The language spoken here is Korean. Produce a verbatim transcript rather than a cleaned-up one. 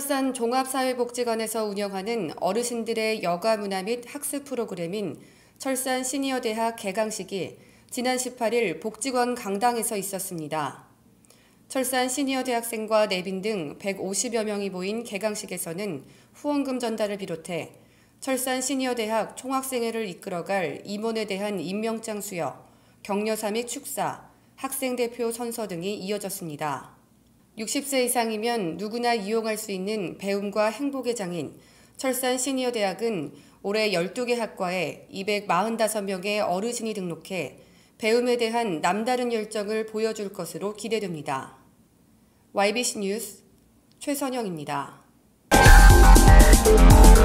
철산 종합사회복지관에서 운영하는 어르신들의 여가 문화 및 학습 프로그램인 철산시니어대학 개강식이 지난 십팔 일 복지관 강당에서 있었습니다. 철산시니어대학생과 내빈 등 백오십여 명이 모인 개강식에서는 후원금 전달을 비롯해 철산시니어대학 총학생회를 이끌어갈 임원에 대한 임명장 수여, 격려사 및 축사, 학생대표 선서 등이 이어졌습니다. 육십 세 이상이면 누구나 이용할 수 있는 배움과 행복의 장인 철산시니어대학은 올해 열두 개 학과에 이백사십오 명의 어르신이 등록해 배움에 대한 남다른 열정을 보여줄 것으로 기대됩니다. 와이비씨 뉴스 최선영입니다.